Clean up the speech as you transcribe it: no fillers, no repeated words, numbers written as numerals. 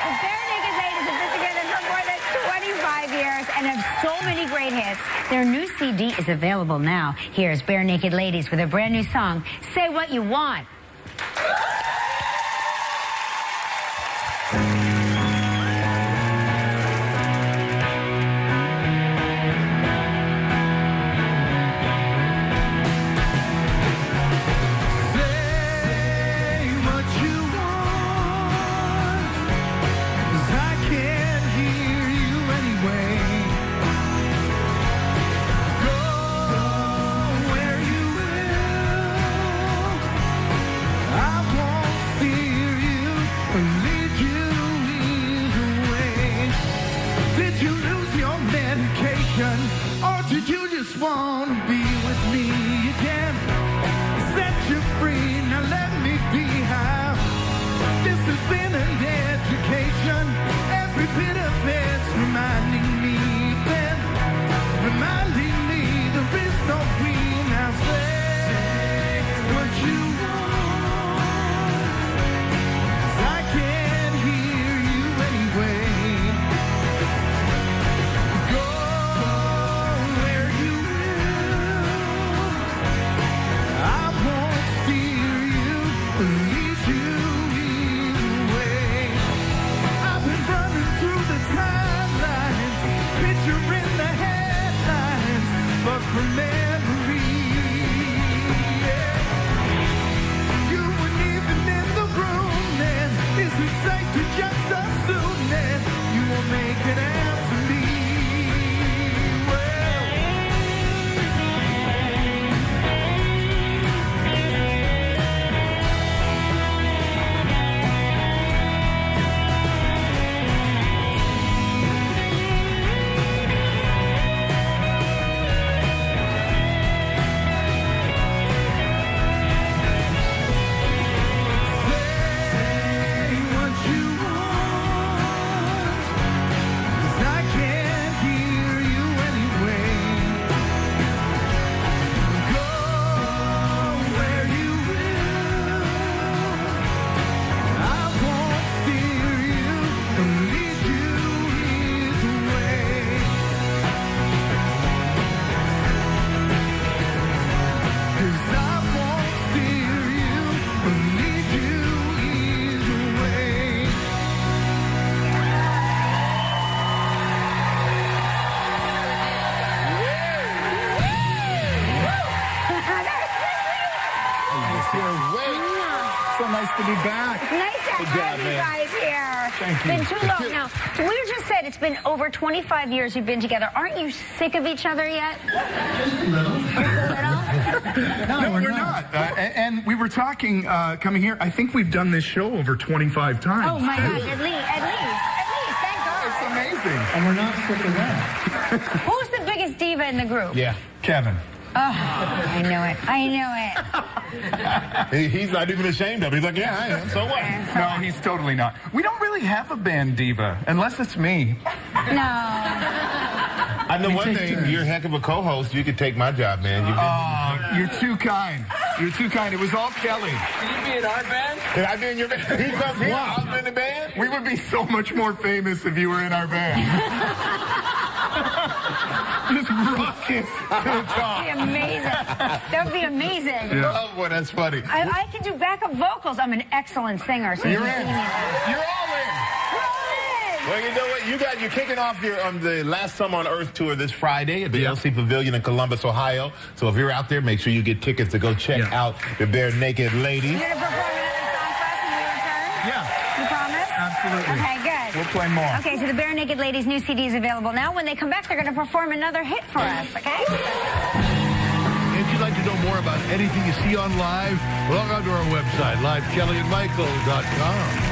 Barenaked Ladies have been together for more than 25 years and have so many great hits. Their new CD is available now. Here's Barenaked Ladies with a brand new song, Say What You Want. Or did you just want to be with me again? Set you free, now let me be how. This has been an education. Every bit of it's reminding me then, reminding me there is no we. Now say what you want, 'cause I can't hear you anyway. So nice to be back. It's nice to have you guys here. Thank you. It's been too long now. We just said it's been over 25 years you've been together. Aren't you sick of each other yet? Just a little. No, we're not. And we were talking, coming here, I think we've done this show over 25 times. Oh, my God. At least. Thank God. It's amazing. And we're not sick of that. Who's the biggest diva in the group? Yeah. Kevin. Oh, I knew it. He's not even ashamed of it. He's like, yeah, I am. So what? No, he's totally not. We don't really have a band diva, unless it's me. No. I know one thing. You're a heck of a co-host. You could take my job, man. You're too kind. You're too kind. It was all Kelly. Can you be in our band? Can I be in your band? He comes here. I'm in the band. We would be so much more famous if you were in our band. Just rock it to the top. That would be amazing. That would be amazing. Yeah. Oh, boy, that's funny. I can do backup vocals. I'm an excellent singer. So You're in. You're all in. Well, you know what? You're kicking off your the Last Summer on Earth tour this Friday at the LC Pavilion in Columbus, Ohio. So if you're out there, make sure you get tickets to go check out the Barenaked Ladies. You're going to perform another song for us when we return? Yeah. You promise? Absolutely. Okay, good. We'll play more. Okay, so the Barenaked Ladies' new CD is available now. When they come back, they're going to perform another hit for us, okay? If you'd like to know more about anything you see on live, log on to our website, livekellyanmichael.com.